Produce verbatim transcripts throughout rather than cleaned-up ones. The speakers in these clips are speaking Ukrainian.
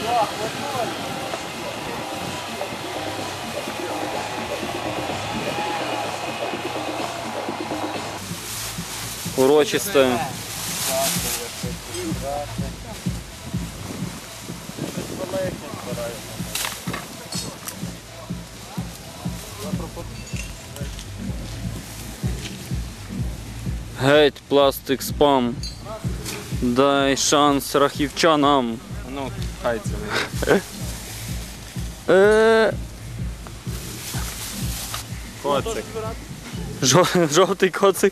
Урочистое. Геть пластик спам. Дай шанс рахівчанам. Ну, хай це. Е, Коцик. жо- Жовтий коцик.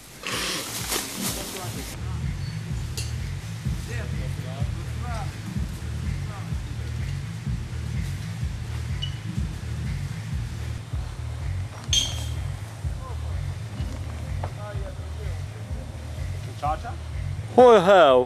Чача? Ой, гев.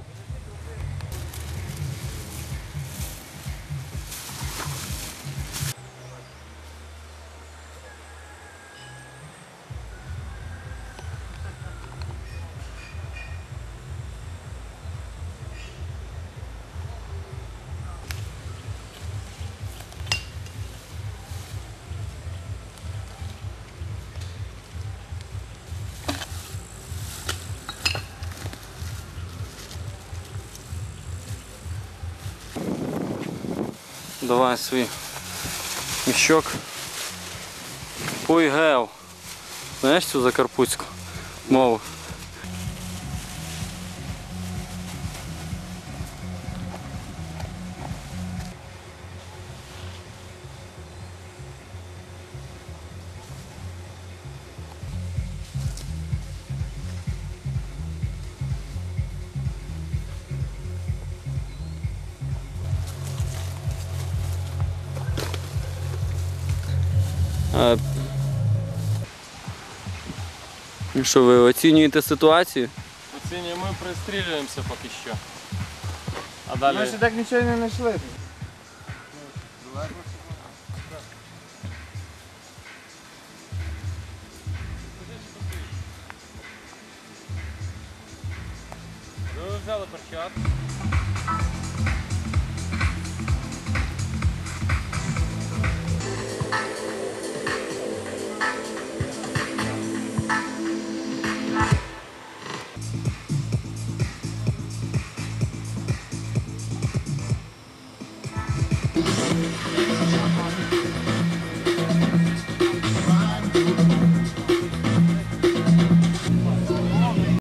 Давай свій міщок. Ой, гев. Знаєш цю закарпутську мову? А... І що, ви оцінюєте ситуацію? Оцінюємо, ми пристрілюємося поки що. А далі... Ми ще так нічого не знайшли. Ви взяли перчатку.